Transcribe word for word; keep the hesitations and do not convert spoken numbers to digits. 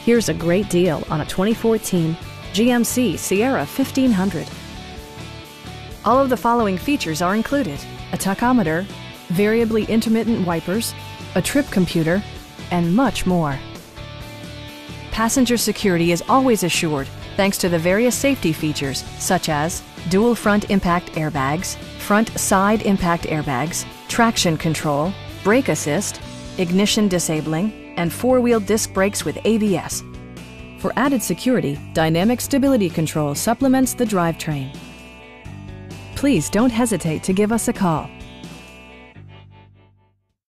Here's a great deal on a twenty fourteen G M C Sierra fifteen hundred. All of the following features are included: a tachometer, variably intermittent wipers, a trip computer, and much more. Passenger security is always assured thanks to the various safety features such as dual front impact airbags, front side impact airbags, traction control, brake assist, ignition disabling, and four-wheel disc brakes with A B S. For added security, dynamic stability control supplements the drivetrain. Please don't hesitate to give us a call.